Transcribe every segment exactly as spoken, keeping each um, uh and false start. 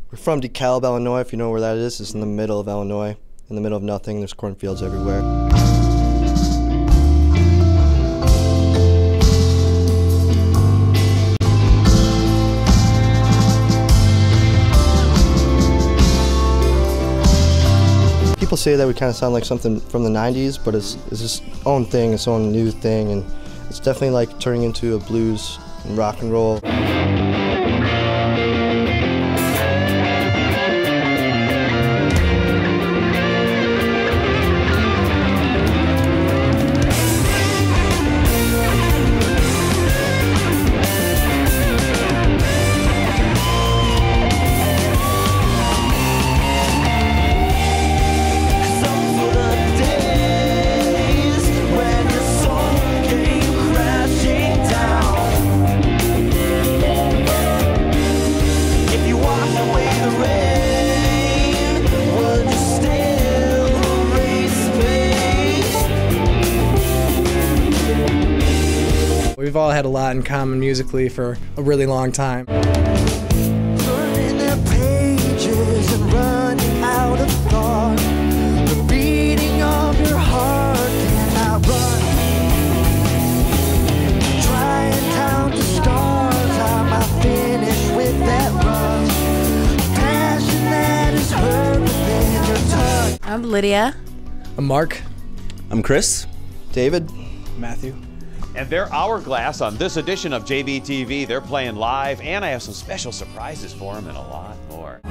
We're from DeKalb, Illinois, if you know where that is. It's in the middle of Illinois, in the middle of nothing. There's cornfields everywhere. People say that we kind of sound like something from the nineties, but it's, it's its own thing, its own new thing, and it's definitely like turning into a blues and rock and roll. We've all had a lot in common musically for a really long time. Turning their pages and running out of thought. The beating of your heart cannot run. Trying down to stars, I'm not finished with that run. Passion that is hurt within your touch. I'm Lydia. I'm Mark. I'm Chris. David. Matthew. And they're Hourglass on this edition of J V T V. They're playing live, and I have some special surprises for them and a lot more.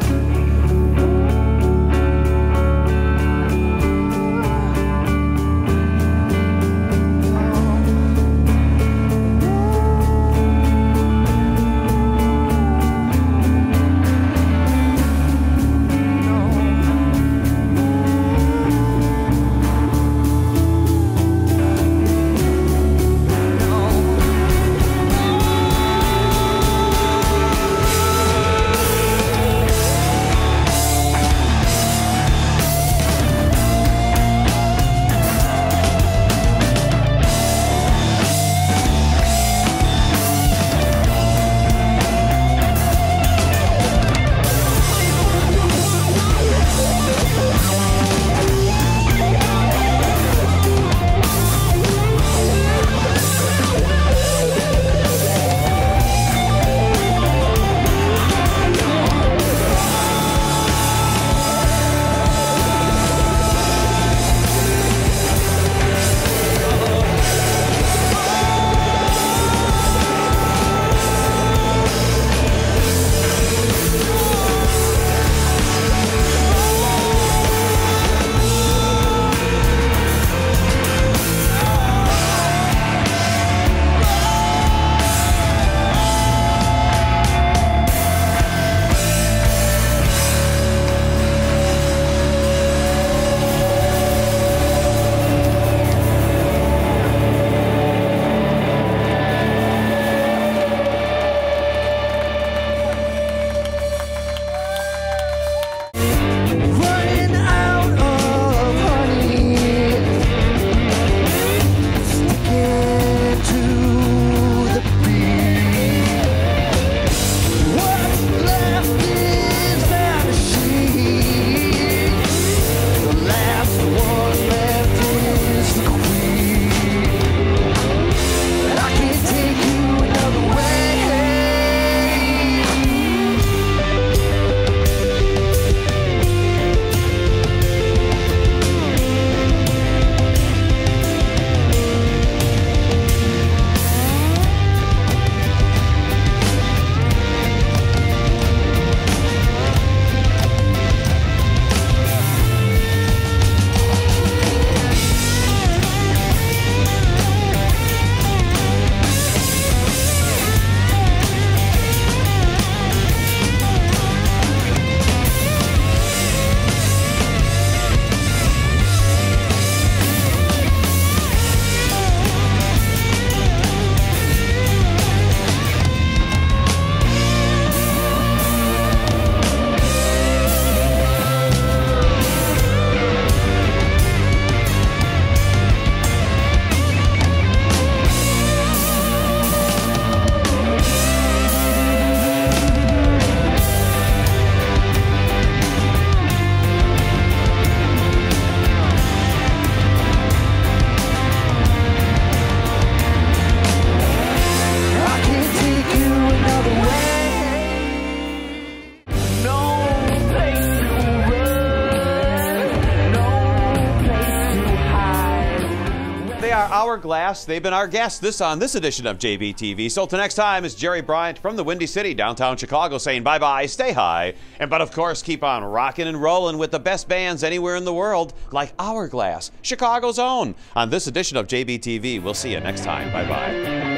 Hourglass. They've been our guests this on this edition of J B T V. So till next time, it's Jerry Bryant from the Windy City, downtown Chicago, saying bye-bye, stay high, and but of course, keep on rocking and rolling with the best bands anywhere in the world, like Hourglass, Chicago's own. On this edition of J B T V, we'll see you next time. Bye-bye.